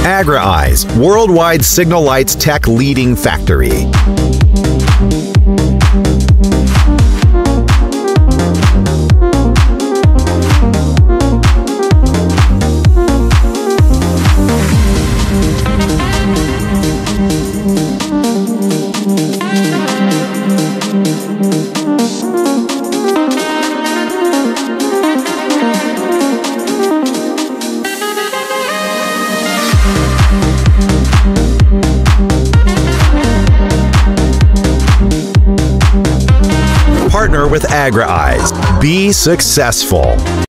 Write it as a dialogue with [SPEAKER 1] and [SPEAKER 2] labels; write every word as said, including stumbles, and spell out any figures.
[SPEAKER 1] Agrieyes, worldwide signal lights tech leading factory. Partner with Agrieyes. Be successful.